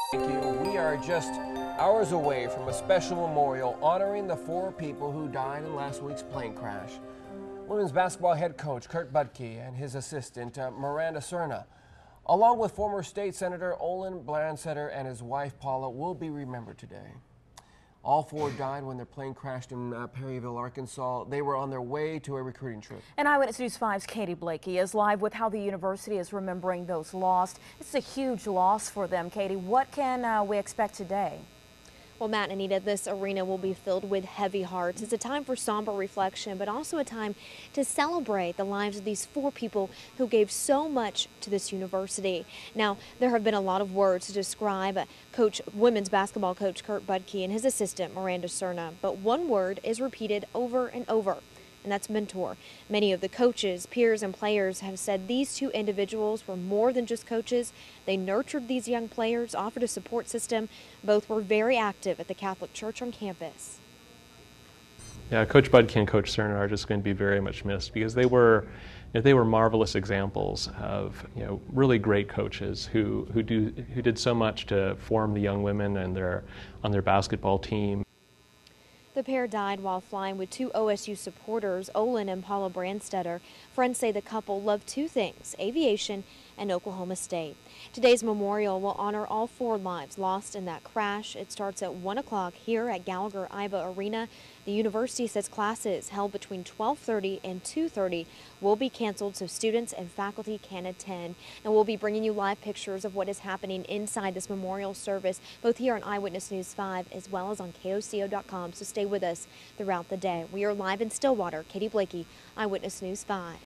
Thank you. We are just hours away from a special memorial honoring the 4 people who died in last week's plane crash. Women's basketball head coach Kurt Budke and his assistant Miranda Serna, along with former state senator Olin Branstetter and his wife Paula, will be remembered today. All 4 died when their plane crashed in Perryville, Arkansas. They were on their way to a recruiting trip. And Eyewitness News 5's Katie Blakey is live with how the university is remembering those lost. It's a huge loss for them. Katie, what can we expect today? Well, Matt and Anita, this arena will be filled with heavy hearts. It's a time for somber reflection, but also a time to celebrate the lives of these 4 people who gave so much to this university. Now, there have been a lot of words to describe women's basketball coach Kurt Budke and his assistant Miranda Serna, but one word is repeated over and over, and that's mentor. Many of the coaches, peers, and players have said these 2 individuals were more than just coaches. They nurtured these young players, offered a support system. Both were very active at the Catholic Church on campus. Yeah, Coach Budke and Coach Serna are just going to be very much missed because they were marvelous examples of really great coaches who did so much to form the young women and on their basketball team. The pair died while flying with 2 OSU supporters, Olin and Paula Branstetter. Friends say the couple loved 2 things, aviation and Oklahoma State. Today's memorial will honor all 4 lives lost in that crash. It starts at 1 o'clock here at Gallagher-Iba Arena. The university says classes held between 12:30 and 2:30 will be canceled so students and faculty can attend. And we'll be bringing you live pictures of what is happening inside this memorial service, both here on Eyewitness News 5 as well as on KOCO.com. So stay with us throughout the day. We are live in Stillwater. Katie Blakey, Eyewitness News 5.